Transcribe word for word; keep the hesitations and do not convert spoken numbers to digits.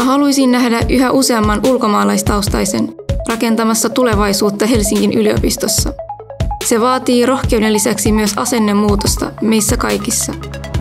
haluaisin nähdä yhä useamman ulkomaalaistaustaisen rakentamassa tulevaisuutta Helsingin yliopistossa. Se vaatii rohkeuden lisäksi myös asennemuutosta meissä kaikissa.